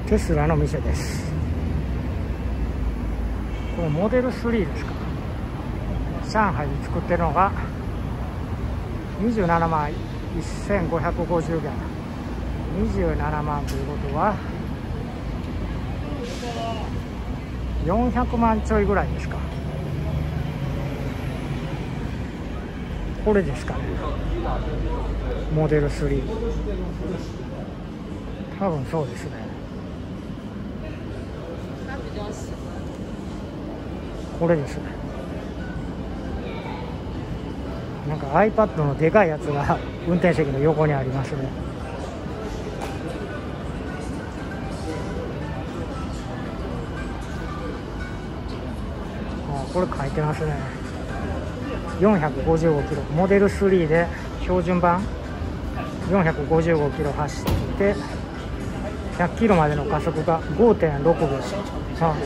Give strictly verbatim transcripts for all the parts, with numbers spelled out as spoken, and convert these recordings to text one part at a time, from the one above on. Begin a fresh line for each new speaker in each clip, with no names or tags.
テスラの店です。これモデルスリーですか。上海で作ってるのがにじゅうななまんせんごひゃくごじゅうげん、にじゅうななまんということはよんひゃくまんちょいぐらいですか。これですかね、モデルスリー。多分そうですね。これですね。なんか iPad のでかいやつが運転席の横にありますね。あ、これ書いてますね。よんひゃくごじゅうごキロ、モデルスリーで標準版よんひゃくごじゅうごキロ走ってひゃっキロまでの加速が ごてんろくびょう。あ、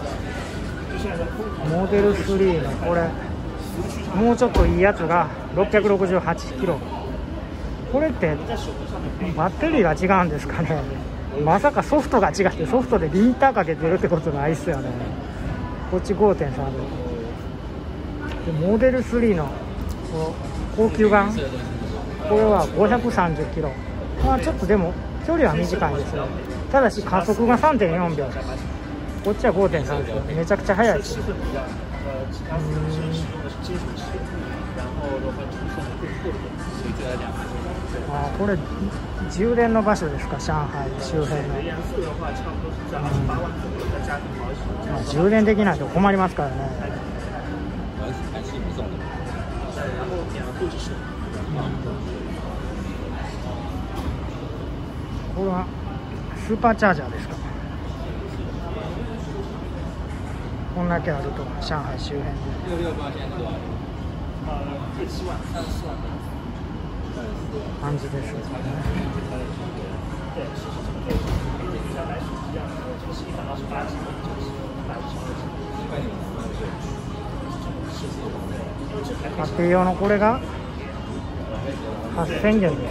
モデルスリーのこれもうちょっといいやつがろっぴゃくろくじゅうはちキロ。これってバッテリーが違うんですかね。まさかソフトが違ってソフトでリンターかけてるってことないっすよね。こっち ごてんさんびょうで、モデルスリーの高級版、これはごひゃくさんじゅっキロ。まあちょっとでも距離は短いですね。ただし加速が さんてんよんびょう、こっちは ごてんさんびょう、めちゃくちゃ速いです。あ、これ充電の場所ですか、上海周辺の。まあ、充電できないと困りますからね。これはスーパーチャージャーですか。こんだけあると上海周辺で感じですね。家庭用のこれがはっせんげんです。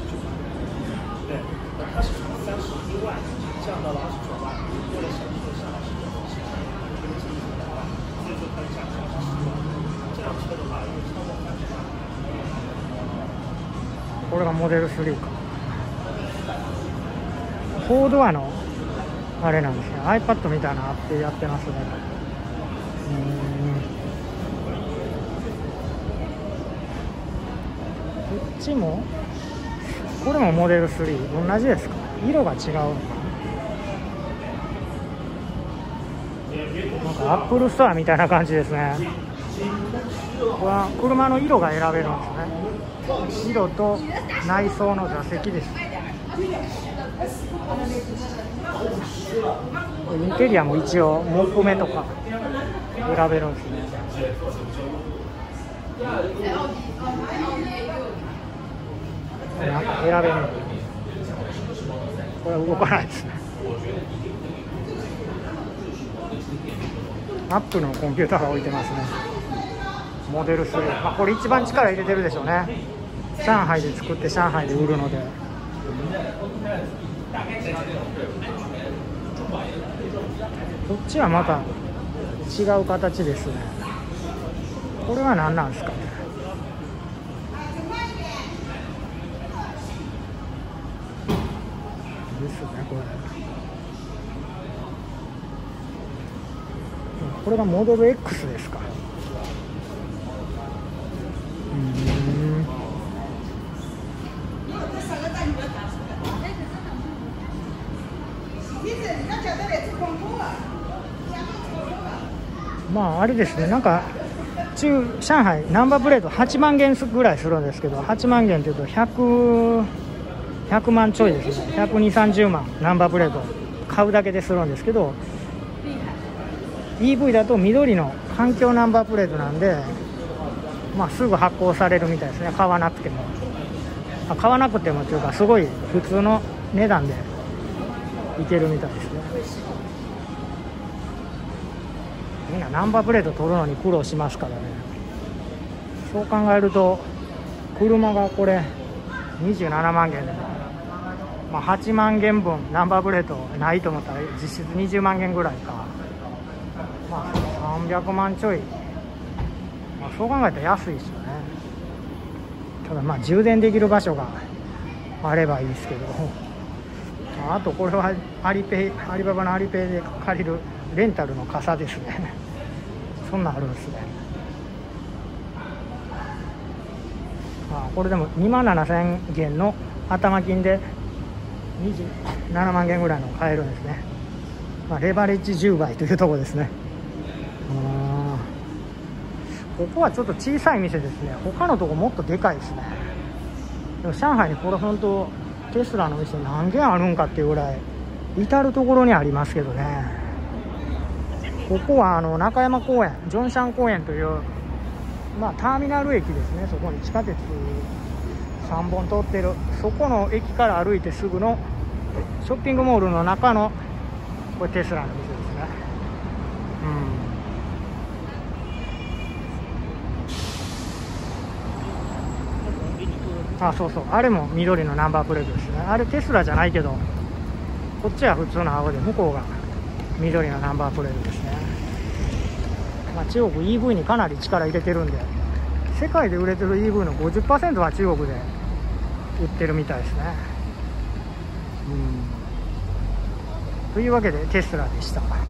これがモデルスリーか。フォードアのあれなんですね。 iPad みたいなのあってやってますね。うーん、こっちもこれもモデルスリー、同じですか。色が違うのかな。なんかアップルストアみたいな感じですね。これは車の色が選べるんですね。色と内装の座席です。インテリアも一応木目とか選べるんですね。なんか選べる。これは動かないですね。アップルのコンピューターが置いてますね。モデルスリー、まあ、これ一番力入れてるでしょうね。上海で作って上海で売るので。こっちはまた違う形ですね。これは何なんですかね。ですね、これ。これがモデル X ですか。うーん、まああれですね、なんか中上海ナンバープレートはちまんげんぐらいするんですけど、はちまんげんというとひゃく、ひゃくまんちょいですね。ひゃくにじゅう、さんじゅうまんナンバープレート買うだけでするんですけど、 イーブイ だと緑の環境ナンバープレートなんで、まあ、すぐ発行されるみたいですね。買わなくても、あ、買わなくてもというかすごい普通の値段でいけるみたいですね。みんなナンバープレート取るのに苦労しますからね。そう考えると車がこれにじゅうななまんげんでもまあ、はちまんげんぶんナンバープレートないと思ったら実質にじゅうまんげんぐらいか、まあ、さんびゃくまんちょい、まあ、そう考えたら安いですよね。ただまあ充電できる場所があればいいですけど、あとこれはアリペイアリババのアリペイで借りるレンタルの傘ですねそんなんあるんですね。あこれでもにまんななせんげんの頭金でにじゅうななまんげんぐらいの買えるんですね。まあ、レバレッジじゅうばいというところですね。ここはちょっと小さい店ですね。他のとこもっとでかいですね。でも上海にこれ本当テスラの店何軒あるんかっていうぐらい至る所にありますけどね。ここはあの中山公園、ジョンシャン公園という、まあ、ターミナル駅ですね。そこに地下鉄さんぼん通ってる、そこの駅から歩いてすぐのショッピングモールの中のこれテスラの店ですね。うん、あそうそう、あれも緑のナンバープレートですね。あれテスラじゃないけど、こっちは普通の青で向こうが緑のナンバープレートですね。まあ、中国 イーブイ にかなり力入れてるんで、世界で売れてる イーブイ の ごじゅっパーセント は中国で売ってるみたいですね。うん、というわけでテスラでした。